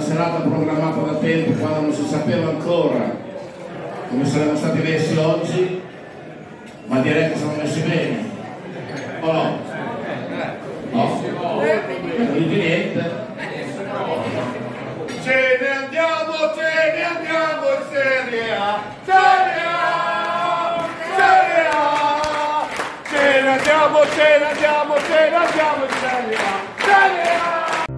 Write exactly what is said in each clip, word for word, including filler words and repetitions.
serata programmata da tempo, quando non si sapeva ancora come saremmo stati messi oggi, ma direi che siamo messi bene, o no? No? Non dici niente? Ce ne andiamo, ce ne andiamo in Serie A, Serie A, Serie A, ce ne andiamo, ce ne andiamo, ce ne andiamo in Serie A, Serie A.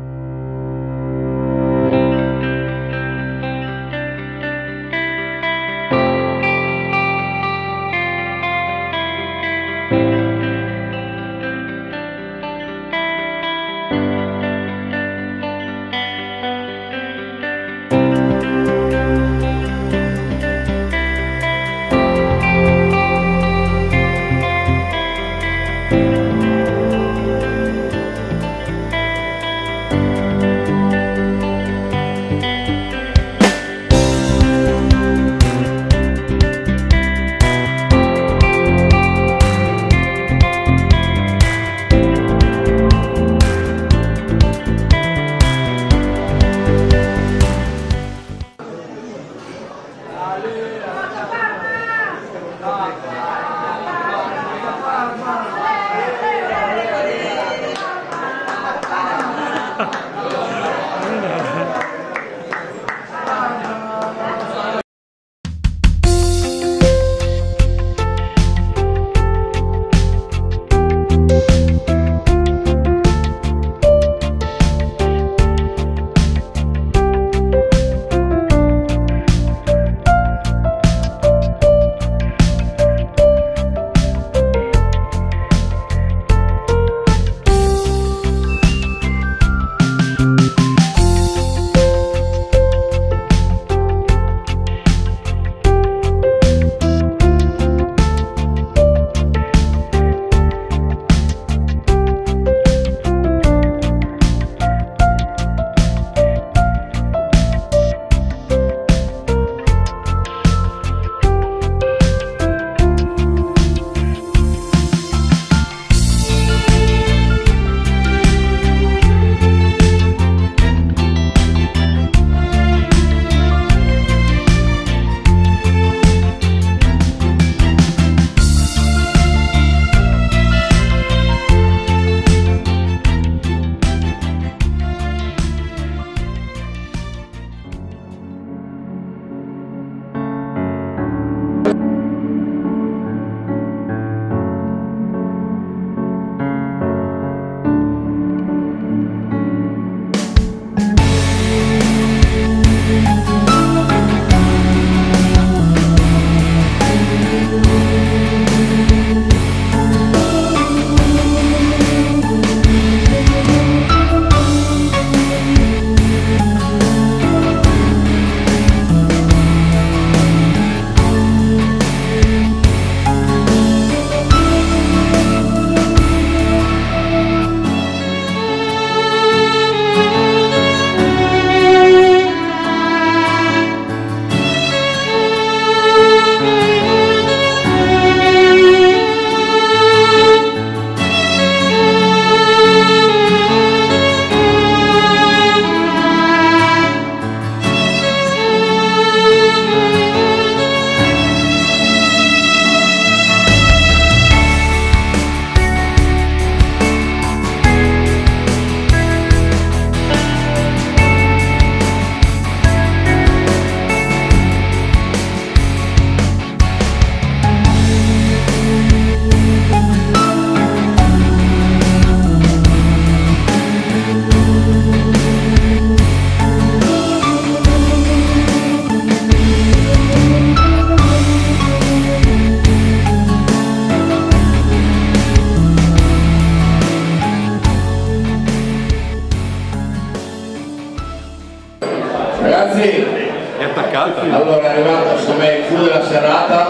Ragazzi, è attaccata. Allora è arrivato secondo me il clou della serata,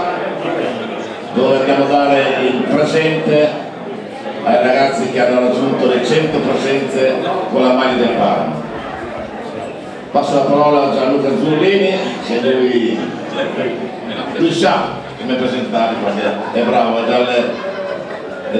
dove andiamo a dare il presente ai ragazzi che hanno raggiunto le cento presenze con la maglia del Parma. Passo la parola a Gianluca Zurlini, se lui, lui sa come presentarli perché è bravo, è dalle, è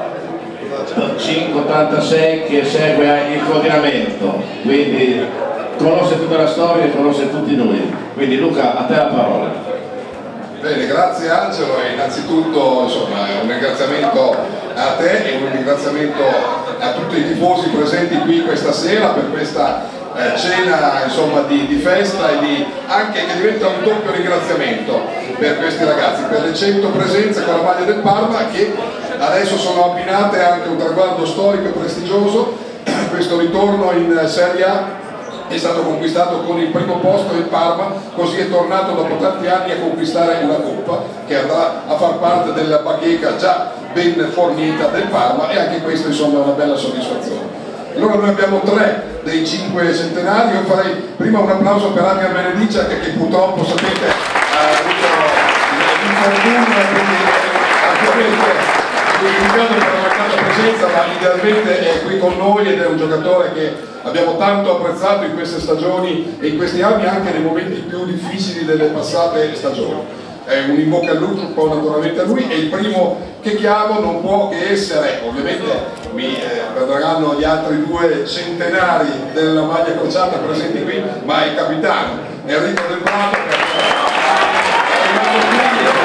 dall'ottantacinque ottantasei che segue il coordinamento, quindi conosce tutta la storia e conosce tutti noi. Quindi Luca, a te la parola. Bene, grazie Angelo, e innanzitutto insomma, un ringraziamento a te e un ringraziamento a tutti i tifosi presenti qui questa sera per questa eh, cena insomma, di, di festa e di, anche che diventa un doppio ringraziamento per questi ragazzi, per le cento presenze con la maglia del Parma che adesso sono abbinate anche a un traguardo storico e prestigioso. Questo ritorno in Serie A è stato conquistato con il primo posto il Parma, così è tornato dopo tanti anni a conquistare una coppa che andrà a far parte della bacheca già ben fornita del Parma, e anche questo insomma è una bella soddisfazione. Allora noi abbiamo tre dei cinque centenari. Io farei prima un applauso per Adrian Benediccia che, che purtroppo sapete ha avuto l'infortunio, quindi ovviamente giustificato per la mancata presenza, ma idealmente è qui con noi ed è un giocatore che abbiamo tanto apprezzato in queste stagioni e in questi anni, anche nei momenti più difficili delle passate stagioni. È un in bocca al lupo un po' naturalmente a lui, e il primo che chiamo non può che essere, ovviamente mi eh, perdoneranno gli altri due centenari della maglia crociata presenti qui, ma è il capitano Enrico Del Prato, che è arrivato qui.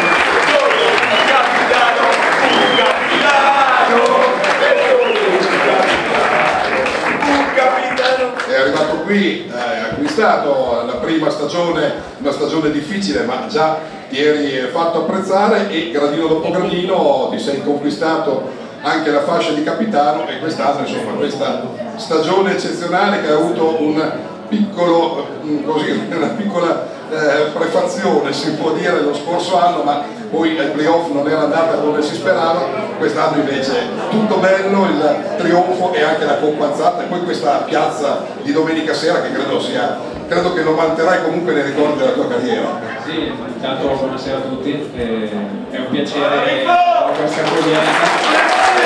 È arrivato qui, ha eh, acquistato la prima stagione, una stagione difficile, ma già ti eri fatto apprezzare, e gradino dopo gradino ti sei conquistato anche la fascia di capitano, e quest'anno insomma questa stagione eccezionale che ha avuto un piccolo, così, una piccola eh, prefazione si può dire lo scorso anno, ma poi ai playoff non era andata come si sperava. Quest'anno invece tutto bello, il trionfo e anche la companzata, e poi questa piazza di domenica sera che credo sia, credo che lo manterrai comunque nei ricordi della tua carriera. Sì, intanto buonasera a tutti, eh, è un piacere questa accoglienza.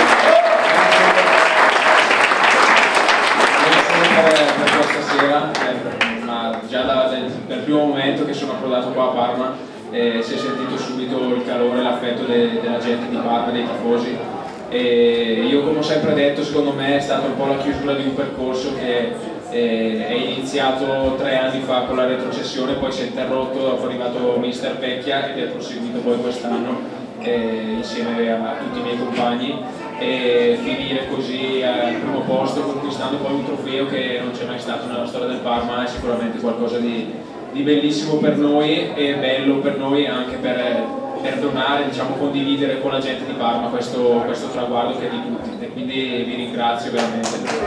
Per, per questa sera, eh, ma già da, del, dal primo momento che sono approdato qua a Parma eh, si è sentito subito il calore e l'affetto de, della gente di Parma, dei tifosi, e io, come ho sempre detto, secondo me è stata un po' la chiusura di un percorso che eh, è iniziato tre anni fa con la retrocessione, poi si è interrotto, dopo è arrivato mister Vecchia ed è proseguito poi quest'anno eh, insieme a tutti i miei compagni, e finire così al primo posto conquistando poi un trofeo che non c'è mai stato nella storia del Parma è sicuramente qualcosa di, di bellissimo per noi, e bello per noi anche per, per donare, diciamo, condividere con la gente di Parma questo, questo traguardo che è di tutti, e quindi vi ringrazio veramente.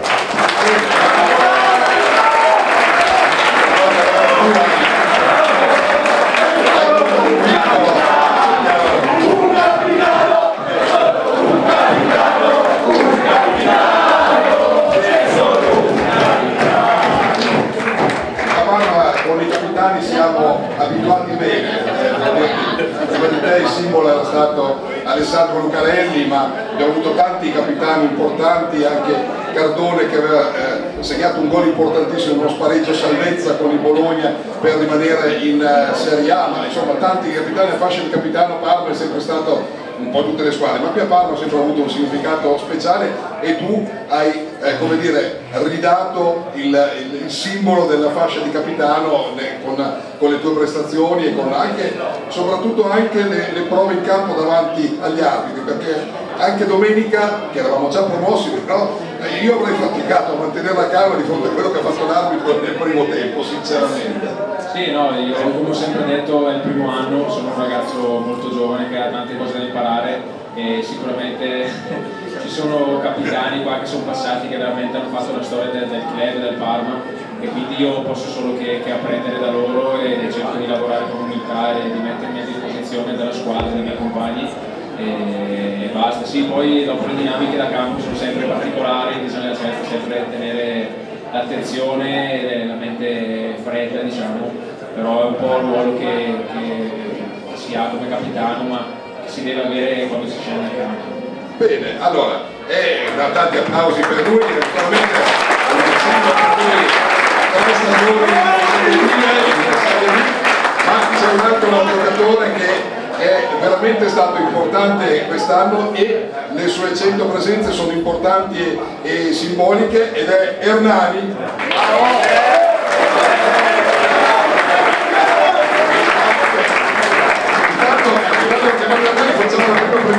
Siamo abituati bene, prima di te il simbolo era stato Alessandro Lucarelli, ma abbiamo avuto tanti capitani importanti, anche Cardone che aveva eh, segnato un gol importantissimo, uno spareggio salvezza con il Bologna per rimanere in eh, Serie A, ma insomma tanti capitani. La fascia di capitano Parma è sempre stato un po' tutte le squadre, ma qui a Parma ha sempre avuto un significato speciale, e tu hai eh, come dire, ridato il, il, il simbolo della fascia di capitano ne, con, con le tue prestazioni e con anche, soprattutto anche le, le prove in campo davanti agli arbitri, perché anche domenica, che eravamo già promossi, però eh, io avrei faticato a mantenere la calma di fronte a quello che ha fatto l'arbitro nel primo tempo, sinceramente. Sì, no, io come ho sempre detto è il primo anno, sono un ragazzo molto giovane che ha tante cose da imparare, e sicuramente ci sono capitani qua che sono passati che veramente hanno fatto la storia del, del club, del Parma, e quindi io posso solo che, che apprendere da loro, e cerco di lavorare con umiltà e di mettermi a disposizione della squadra, dei miei compagni, e, e basta. Sì, poi dopo le dinamiche da campo sono sempre particolari, bisogna sempre tenere l'attenzione e la mente fredda, diciamo, però è un po' il ruolo che, che si ha come capitano, ma che si deve avere quando si scende a campo. Bene, allora, eh, da tanti applausi per lui, naturalmente per lui tre stagioni, ma c'è un altro giocatore che è veramente stato importante quest'anno, e le sue cento presenze sono importanti e, e simboliche, ed è Hernani.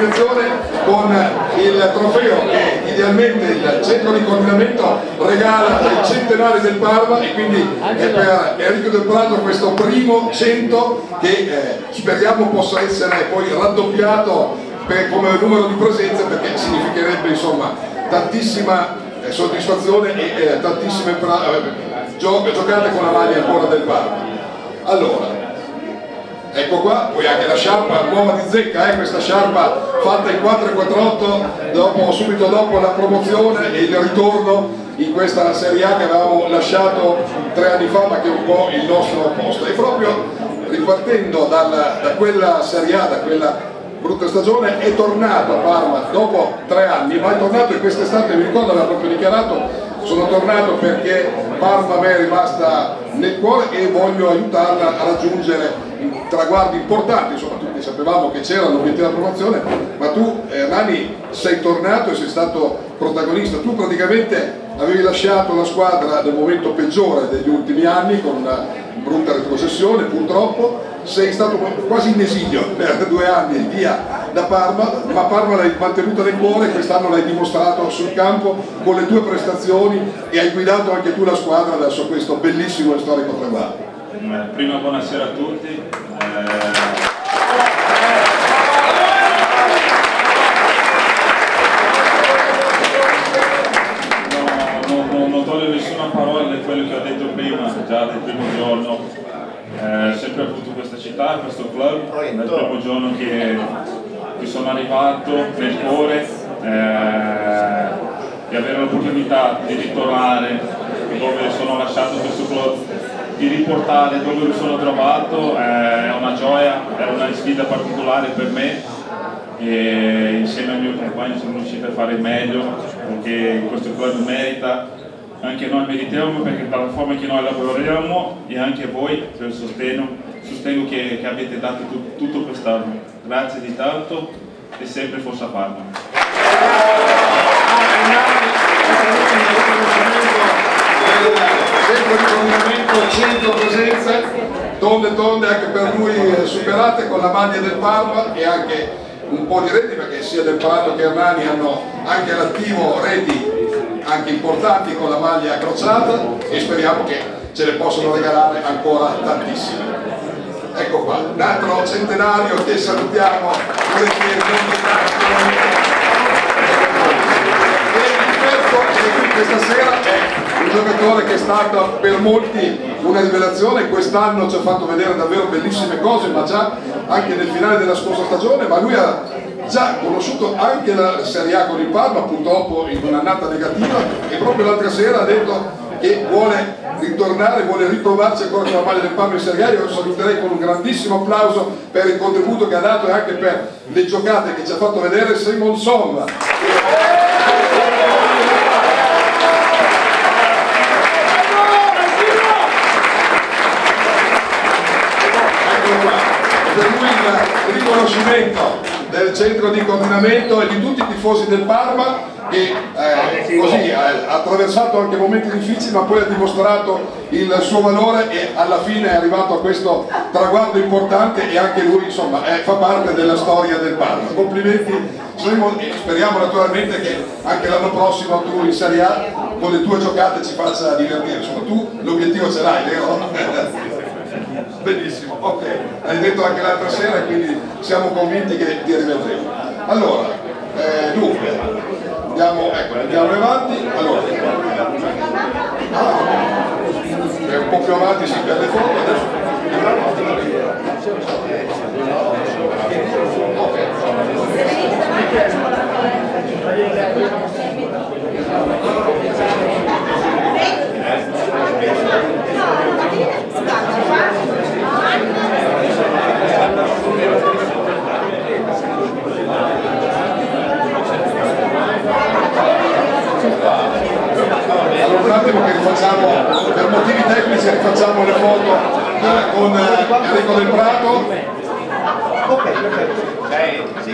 premiazione con il trofeo che idealmente il centro di coordinamento regala ai centenari del Parma, e quindi è per Enrico Del Prato questo primo cento che eh, speriamo possa essere poi raddoppiato per, come numero di presenze, perché significherebbe insomma tantissima eh, soddisfazione e eh, tantissime eh, gio giocate con la maglia ancora del Parma. Allora, ecco qua, poi anche la sciarpa nuova di zecca, eh, questa sciarpa fatta in quattro e quarantotto dopo, subito dopo la promozione e il ritorno in questa Serie A che avevamo lasciato tre anni fa, ma che è un po' il nostro posto. E proprio ripartendo dal, da quella Serie A, da quella brutta stagione, è tornato a Parma dopo tre anni, ma è tornato, e quest'estate mi ricordo aveva proprio dichiarato: sono tornato perché Parma a me è rimasta nel cuore e voglio aiutarla a raggiungere traguardi importanti. Insomma, tutti sapevamo che c'era l'obiettivo della promozione, ma tu Hernani sei tornato e sei stato protagonista. Tu praticamente avevi lasciato la squadra nel momento peggiore degli ultimi anni, con una brutta retrocessione purtroppo, sei stato quasi in esilio per due anni via da Parma, ma Parma l'hai mantenuta nel cuore e quest'anno l'hai dimostrato sul campo con le tue prestazioni, e hai guidato anche tu la squadra verso questo bellissimo e storico traguardo. Prima buonasera a tutti. Eh... non toglio nessuna parola di quello che ho detto prima, già del primo giorno. Eh, sempre avuto questa città, questo club, dal primo giorno che, che sono arrivato nel cuore, eh, di avere l'opportunità di ritornare dove sono lasciato questo club, di riportare dove mi sono trovato, eh, è una gioia, è una sfida particolare per me, e insieme al mio compagno siamo riusciti a fare meglio, perché questo club merita. Anche noi meritiamo, perché dalla forma che noi lavoriamo, e anche voi per il sostegno, sostegno che, che avete dato tu, tutto quest'anno. Grazie di tanto e sempre Forza Parma. Centro di coordinamento, cento presenze, tonde tonde anche per lui superate con la maglia del Parma, e anche un po' di reti, perché sia Del Prato che Hernani hanno anche all'attivo reti anche importanti con la maglia crociata, e speriamo che ce le possano regalare ancora tantissime. Ecco qua, un altro centenario che salutiamo volentieri. E questa sera è un giocatore che è stato per molti una rivelazione, quest'anno ci ha fatto vedere davvero bellissime cose, ma già anche nel finale della scorsa stagione, ma lui ha già conosciuto anche la Serie A con il Parma, purtroppo in un'annata negativa, e proprio l'altra sera ha detto che vuole ritornare, vuole ritrovarsi ancora con la maglia del Parma in Serie A. Io lo saluterei con un grandissimo applauso per il contributo che ha dato e anche per le giocate che ci ha fatto vedere Simon Somma. Per lui il riconoscimento del centro di coordinamento e di tutti i tifosi del Parma, che eh, così ha attraversato anche momenti difficili, ma poi ha dimostrato il suo valore e alla fine è arrivato a questo traguardo importante, e anche lui insomma è, fa parte della storia del Parma. Complimenti Simon, e speriamo naturalmente che anche l'anno prossimo tu in Serie A con le tue giocate ci faccia divertire. Insomma, tu l'obiettivo ce l'hai, vero? Benissimo, ok, hai detto anche l'altra sera, e quindi siamo convinti che ti rivedremo. Allora, eh, dunque, andiamo, ecco, andiamo avanti. Allora, ah, è un po' più avanti, si perde foto adesso. Ok. Allora un attimo che rifacciamo, per motivi tecnici rifacciamo le foto eh, con eh, Enrico Del Prato. Ok, perfetto. Lei, sì.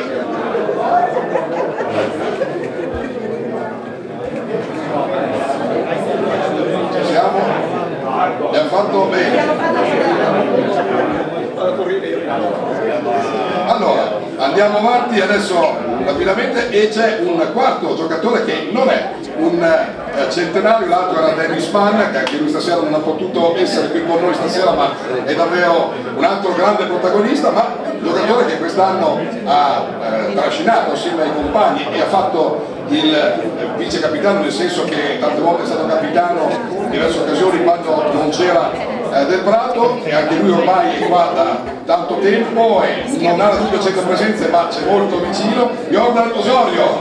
Ci siamo? Abbiamo fatto bene. Allora, Andiamo avanti adesso rapidamente e c'è un quarto giocatore che non è un eh, centenario, l'altro era Dennis Mann, che anche lui stasera non ha potuto essere qui con noi stasera, ma è davvero un altro grande protagonista, ma un giocatore che quest'anno ha eh, trascinato assieme ai compagni e ha fatto il eh, vice capitano, nel senso che tante volte è stato capitano in diverse occasioni quando non c'era eh, Del Prato, e anche lui ormai è qua da tanto tempo e non ha la dubbia cento presenze, ma c'è molto vicino. Jordan Osorio,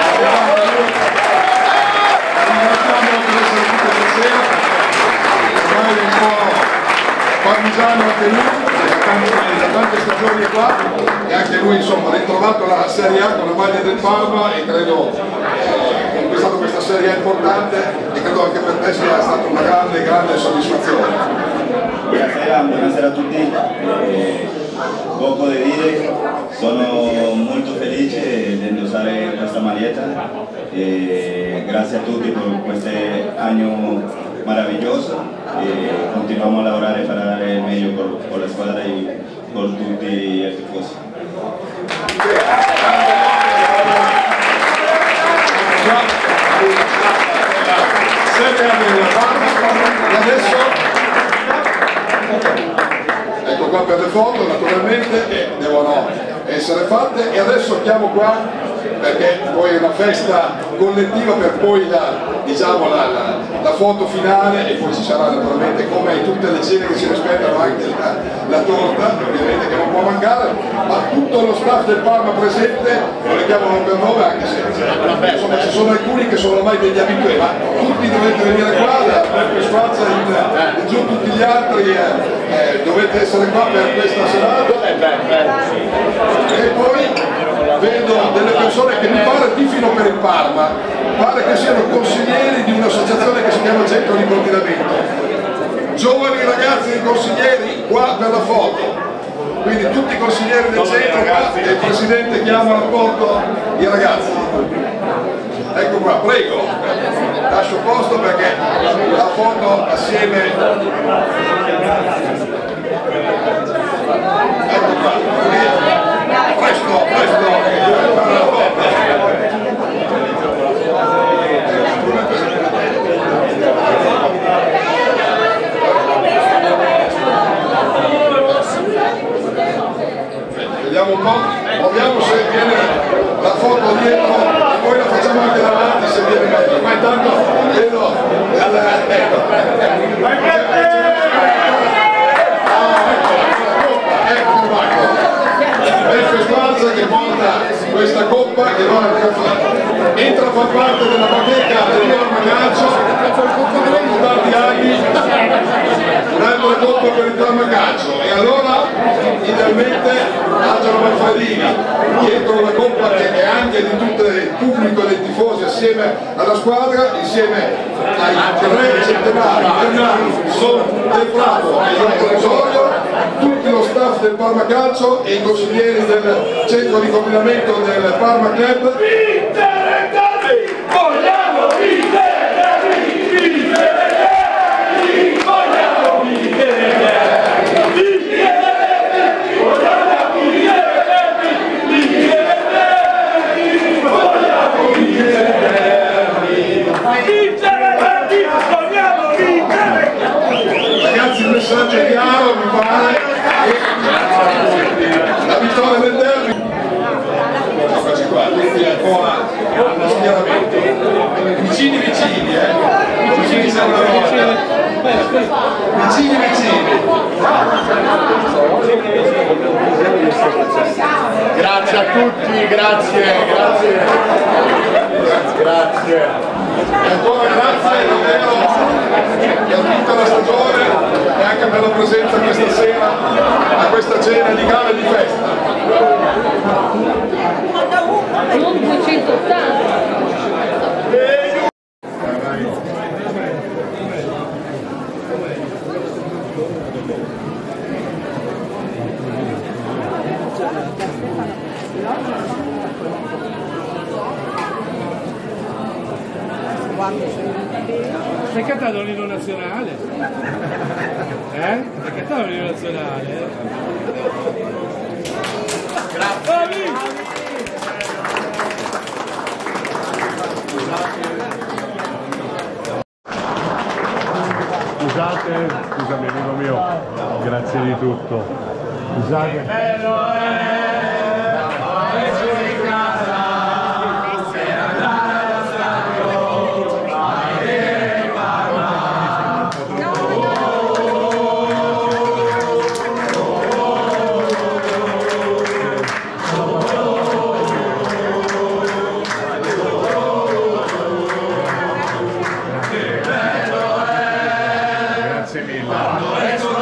ringraziamo per essere qui stasera, ormai è un po' parmigiano anche lui, da tante stagioni qua, e anche lui insomma ha ritrovato la Serie A con la maglia del Parma e credo eh, conquistato questa Serie A importante e credo anche per te sia stata una grande grande soddisfazione. Buonasera, buonasera a tutti. Eh, poco da dire, sono molto felice di indossare questa maglietta e grazie a tutti per questo anno meraviglioso e continuiamo a lavorare per dare il meglio con, con la squadra e con tutti i tifosi. E adesso ecco qua per le foto naturalmente che devono essere fatte, e adesso chiamo qua perché poi è una festa collettiva per poi la, diciamo, la, la, la foto finale, e poi ci sarà naturalmente, come in tutte le cene che si rispettano, anche la, la torta ovviamente che non può mancare, ma tutto lo staff del Parma presente, lo richiamano per nome anche se insomma ci sono alcuni che sono ormai degli abituati, ma tutti dovete venire qua, da Peppe Squazza in, in giù tutti gli altri, eh, eh, dovete essere qua per questa serata. E poi vedo delle persone che mi pare tifino per il Parma, pare che siano consiglieri di un'associazione che si chiama Centro di Coordinamento, giovani ragazzi di consiglieri qua per la foto, quindi tutti i consiglieri del centro qua, e il presidente chiama a rapporto i ragazzi. Ecco qua, prego, lascio posto perché la foto assieme, ecco qua, presto, presto, vediamo un po', muoviamo se viene la foto dietro, poi la facciamo anche davanti se viene meglio, ma intanto vedo la, ecco, ecco Marco, Peppe Squazza che porta questa coppa che va entra a far parte della bacheca del Parma Calcio dopo tanti anni, un'altra coppa per il Parma Calcio, e allora idealmente Angelo Manfredini dietro una coppa che è anche di tutto il pubblico dei tifosi assieme alla squadra, insieme ai tre centenari sono Del Prato e Jordan Osorio, tutto lo staff del Parma Calcio e i consiglieri del centro di coordinamento del Parma Club. Vogliamo vincere, vincere, vogliamo vincere, Ragazzi, il messaggio è chiaro, mi pare, e la vittoria del derby. Eccoci qua, tutti ancora allo schieramento, vicini vicini, eh? Vicini siamo una volta, vicini vicini. Grazie a tutti, grazie, grazie, grazie. E ancora grazie davvero per tutta la stagione e anche per la presenza questa sera a questa cena di gala e di festa. Non duecentottanta. Stai cantando l'inno nazionale? Eh? Stai cantando l'inno nazionale? Eh? Grazie! Scusate. Bello è, essere in casa, per andare allo stadio, a vedere Parma. Grazie mille.